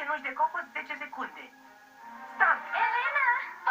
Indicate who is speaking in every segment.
Speaker 1: nuși de cocos 10 secunde. Start!
Speaker 2: Elena!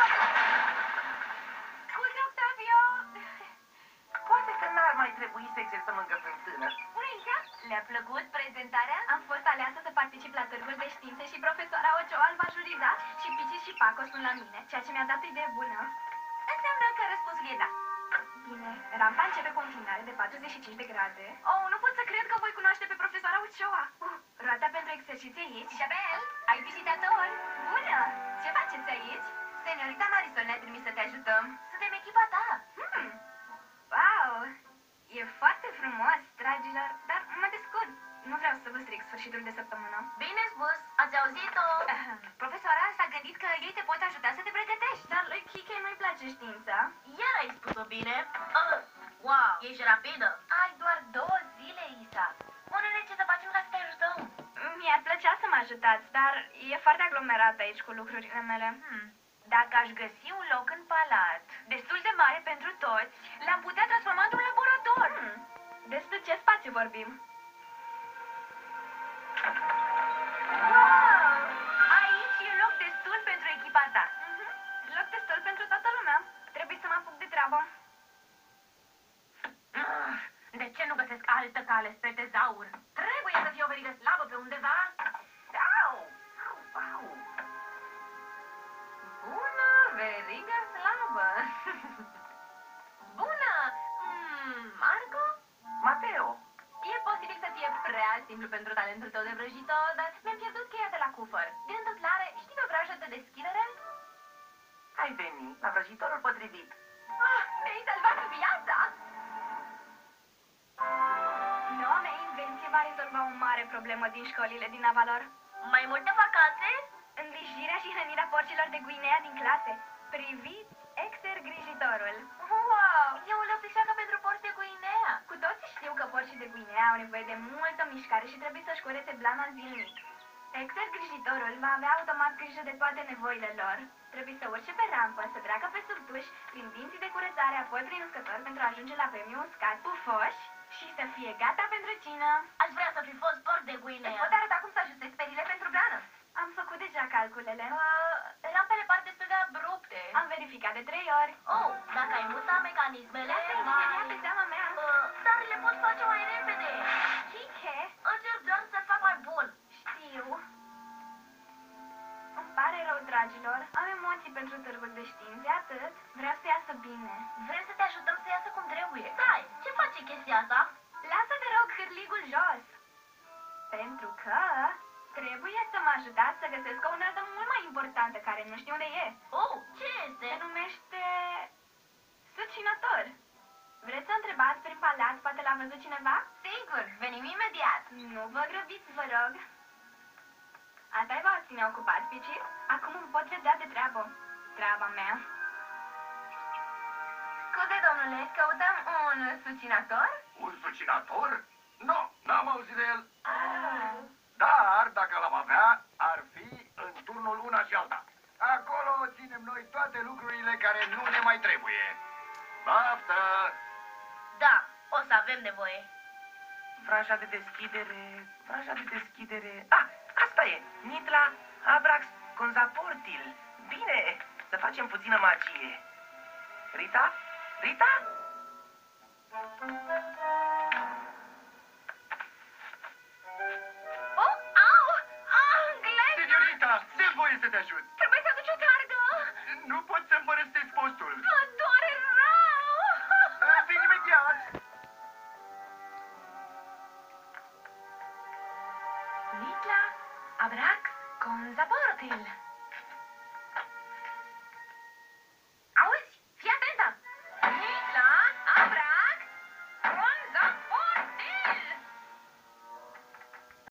Speaker 2: Scuze, Octavio!
Speaker 1: Poate că n-ar mai trebui să exersăm lângă fântână.
Speaker 2: Bună-ica! Le-a plăcut prezentarea? Am fost aleasă să particip la târgul de științe și profesora Ochoa îl va juriza și Pici și Paco sunt la mine, ceea ce mi-a dat o idee bună. Înseamnă că răspunsul e da. Bine, rampa începe cu o înclinare de 45 de grade. Oh, nu pot să cred că voi cunoaște pe profesora Ochoa. Roata pentru exerciții aici. Isabel, ai vizitator. Bună! Ce faceți aici? Seniorita Marisol ne-a trimis să te ajutăm. Suntem echipa ta. Wow! E foarte frumos, dragilor, dar mă descurc. Nu vreau să vă stric sfârșitul de săptămână. Bine spus, ați auzit-o? Profesoara s-a gândit că ei te pot ajuta să te pregătești. Dar lui Kike nu-i place știința.
Speaker 3: Iar ai spus-o bine. Wow, ești rapidă.
Speaker 2: Ai doar 2 zile, Isa.
Speaker 3: Spune-ne ce să facem ca să te ajutăm.
Speaker 2: Mi-ar plăcea să mă ajutați, dar e foarte aglomerat aici cu lucrurile mele. Dacă aș găsi un loc în palat destul de mare pentru toți, l-am putea transforma într-un laborator. Despre ce spațiu vorbim? Wow! Aici e loc destul pentru echipa ta. Loc destul pentru toată lumea. Trebuie să mă apuc de treabă.
Speaker 3: De ce nu găsesc altă cale spre tezaur?
Speaker 2: Trebuie să fie o verigă slabă pe undeva.
Speaker 1: Au! Au, au!
Speaker 3: Bună, verigă slabă. Bună! Marco?
Speaker 1: Mateo!
Speaker 3: E posibil să fie prea simplu pentru talentul tău de vrăjitor, dar mi-am pierdut cheia de la cufăr. Din întâmplare, știi o vrajă de deschidere?
Speaker 1: Ai venit la vrăjitorul potrivit.
Speaker 3: Mi-ai salvat viața!
Speaker 2: Noua mea invenție va rezolva o mare problemă din școlile din Avalor.
Speaker 3: Mai multe vacanțe?
Speaker 2: Îngrijirea și hrănirea porcilor de Guinea din clase. Priviți exergrijitorul.
Speaker 3: Wow! E o lăpișeacă pentru porci de Guinea.
Speaker 2: Cu toții știu că porcii de Guinea au nevoie de multă mișcare și trebuie să-și curețe blana zilnic. Exergrijitorul va avea automat grijă de toate nevoile lor. Trebuie să urce pe rampă, să treacă pe sub tuș, prin dinții de curățare, apoi prin uscător pentru a ajunge la premiul uscat, pufoș și să fie gata pentru cină.
Speaker 3: Aș vrea să fi fost porc de Guinea.
Speaker 2: Îți pot arăta cum să ajustezi perile pentru blană. Am făcut deja calculele.
Speaker 3: Rampele par destul de abrupte.
Speaker 2: Am verificat de 3 ori.
Speaker 3: Oh, dacă ai muta mecanismele,
Speaker 2: Lasă ingineria pe seama mea.
Speaker 3: dar le pot face mai repede.
Speaker 2: Kike,
Speaker 3: Încerc doar să fac mai bun.
Speaker 2: știu. Îmi pare rău, dragilor. Am emoții pentru târgul de științe, atât. Vreau să iasă bine.
Speaker 3: Vrem să te ajutăm să iasă cum trebuie. Stai, ce face chestia asta?
Speaker 2: Lasă, te rog, hârligul jos. Pentru că trebuie să mă ajutați să găsesc o unealtă mult mai importantă, care nu știu unde e.
Speaker 3: Oh, ce este?
Speaker 2: Se numește succinător. Vreți să întrebați prin palat, poate l-a văzut cineva?
Speaker 3: Sigur, venim imediat.
Speaker 2: Nu vă grăbiți, vă rog. Asta îi va ține ocupați, Pici? Acum îmi pot vedea de treabă. Treaba mea.
Speaker 3: Scuze, domnule, căutăm un sucinator?
Speaker 4: Un sucinator? Nu, n-am auzit de el.
Speaker 2: Ah.
Speaker 4: Dar, dacă l-am avea, ar fi în turnul una și alta. Acolo ținem noi toate lucrurile care nu ne mai trebuie. Baftă!
Speaker 3: Da, o să avem nevoie.
Speaker 1: Vraja de deschidere... Vraja de deschidere... Ah, asta e! Nitla, Abrax, Conzaportil. Bine, să facem puțină magie. Rita? Rita?
Speaker 3: Oh, au! Glenn!
Speaker 4: Seniorita, se voie să te ajut.
Speaker 3: Trebuie să aduci o cargă!
Speaker 4: Nu pot să-mi părăsesc postul.
Speaker 3: Mă doare rău!
Speaker 4: Vin imediat.
Speaker 2: Nitla, Abrax, Conzaportil.